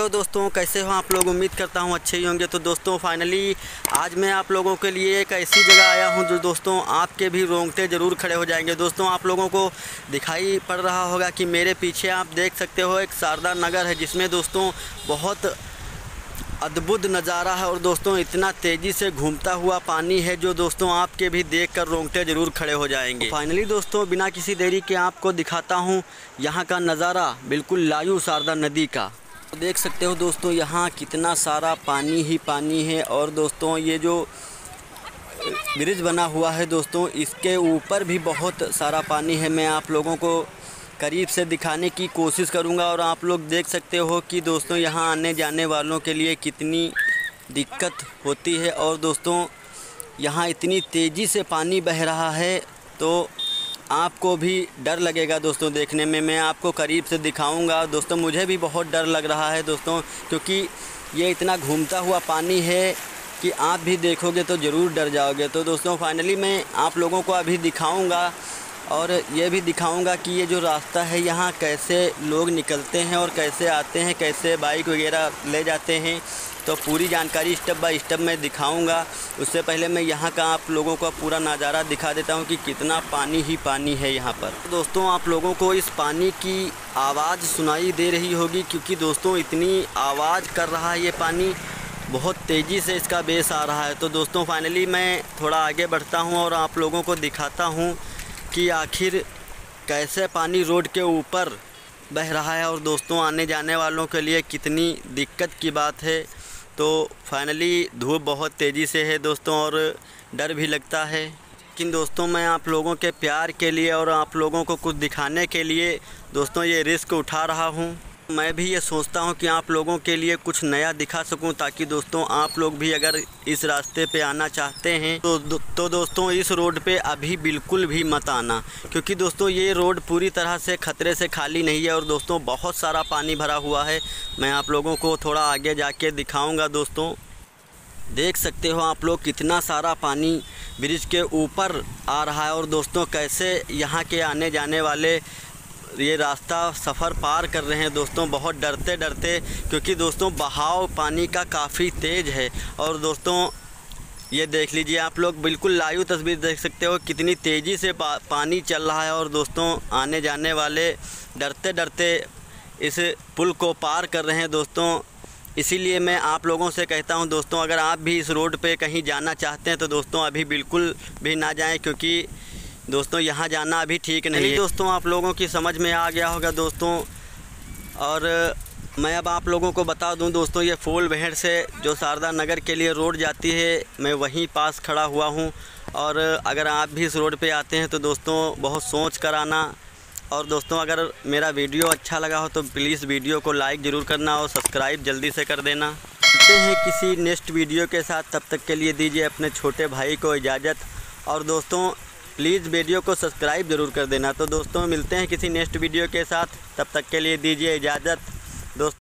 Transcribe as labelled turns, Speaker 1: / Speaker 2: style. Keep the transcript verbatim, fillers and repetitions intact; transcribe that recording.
Speaker 1: Hello दोस्तों, कैसे हो आप लोग। उम्मीद करता हूँ अच्छे ही होंगे। तो दोस्तों फाइनली आज मैं आप लोगों के लिए एक ऐसी जगह आया हूँ जो दोस्तों आपके भी रोंगटे ज़रूर खड़े हो जाएंगे। दोस्तों आप लोगों को दिखाई पड़ रहा होगा कि मेरे पीछे आप देख सकते हो एक शारदा नगर है, जिसमें दोस्तों बहुत अद्भुत नज़ारा है और दोस्तों इतना तेज़ी से घूमता हुआ पानी है जो दोस्तों आपके भी देखकर रोंगटे ज़रूर खड़े हो जाएंगे। फाइनली दोस्तों बिना किसी देरी के आपको दिखाता हूँ यहाँ का नज़ारा, बिल्कुल लायू शारदा नदी का। तो देख सकते हो दोस्तों यहाँ कितना सारा पानी ही पानी है और दोस्तों ये जो ब्रिज बना हुआ है दोस्तों इसके ऊपर भी बहुत सारा पानी है। मैं आप लोगों को करीब से दिखाने की कोशिश करूंगा और आप लोग देख सकते हो कि दोस्तों यहाँ आने जाने वालों के लिए कितनी दिक्कत होती है और दोस्तों यहाँ इतनी तेज़ी से पानी बह रहा है तो आपको भी डर लगेगा दोस्तों देखने में। मैं आपको करीब से दिखाऊंगा। दोस्तों मुझे भी बहुत डर लग रहा है दोस्तों, क्योंकि ये इतना घूमता हुआ पानी है कि आप भी देखोगे तो ज़रूर डर जाओगे। तो दोस्तों फाइनली मैं आप लोगों को अभी दिखाऊंगा और ये भी दिखाऊंगा कि ये जो रास्ता है यहाँ कैसे लोग निकलते हैं और कैसे आते हैं, कैसे बाइक वगैरह ले जाते हैं। तो पूरी जानकारी स्टेप बाय स्टेप मैं दिखाऊंगा। उससे पहले मैं यहाँ का आप लोगों को पूरा नज़ारा दिखा देता हूँ कि कितना पानी ही पानी है यहाँ पर। दोस्तों आप लोगों को इस पानी की आवाज़ सुनाई दे रही होगी, क्योंकि दोस्तों इतनी आवाज़ कर रहा है ये पानी, बहुत तेज़ी से इसका बेस आ रहा है। तो दोस्तों फाइनली मैं थोड़ा आगे बढ़ता हूँ और आप लोगों को दिखाता हूँ कि आखिर कैसे पानी रोड के ऊपर बह रहा है और दोस्तों आने जाने वालों के लिए कितनी दिक्कत की बात है। तो फाइनली धूप बहुत तेज़ी से है दोस्तों और डर भी लगता है, लेकिन दोस्तों मैं आप लोगों के प्यार के लिए और आप लोगों को कुछ दिखाने के लिए दोस्तों ये रिस्क उठा रहा हूँ। मैं भी ये सोचता हूँ कि आप लोगों के लिए कुछ नया दिखा सकूँ, ताकि दोस्तों आप लोग भी अगर इस रास्ते पे आना चाहते हैं तो दो, तो दोस्तों इस रोड पे अभी बिल्कुल भी मत आना, क्योंकि दोस्तों ये रोड पूरी तरह से ख़तरे से खाली नहीं है और दोस्तों बहुत सारा पानी भरा हुआ है। मैं आप लोगों को थोड़ा आगे जाके दिखाऊँगा। दोस्तों देख सकते हो आप लोग कितना सारा पानी ब्रिज के ऊपर आ रहा है और दोस्तों कैसे यहाँ के आने जाने वाले ये रास्ता सफ़र पार कर रहे हैं दोस्तों बहुत डरते डरते, क्योंकि दोस्तों बहाव पानी का काफ़ी तेज़ है। और दोस्तों ये देख लीजिए आप लोग, बिल्कुल लाइव तस्वीर देख सकते हो कितनी तेज़ी से पा, पानी चल रहा है और दोस्तों आने जाने वाले डरते डरते इस पुल को पार कर रहे हैं दोस्तों। इसीलिए मैं आप लोगों से कहता हूं दोस्तों, अगर आप भी इस रोड पे कहीं जाना चाहते हैं तो दोस्तों अभी बिल्कुल भी ना जाएं, क्योंकि दोस्तों यहाँ जाना अभी ठीक नहीं है। दोस्तों आप लोगों की समझ में आ गया होगा दोस्तों। और मैं अब आप लोगों को बता दूं दोस्तों, ये फूल बहड़ से जो शारदा नगर के लिए रोड जाती है, मैं वहीं पास खड़ा हुआ हूं। और अगर आप भी इस रोड पे आते हैं तो दोस्तों बहुत सोच कर आना। और दोस्तों अगर मेरा वीडियो अच्छा लगा हो तो प्लीज़ वीडियो को लाइक ज़रूर करना और सब्सक्राइब जल्दी से कर देना। मिलते हैं किसी नेक्स्ट वीडियो के साथ, तब तक के लिए दीजिए अपने छोटे भाई को इजाज़त। और दोस्तों प्लीज़ वीडियो को सब्सक्राइब ज़रूर कर देना। तो दोस्तों मिलते हैं किसी नेक्स्ट वीडियो के साथ, तब तक के लिए दीजिए इजाज़त दोस्तों।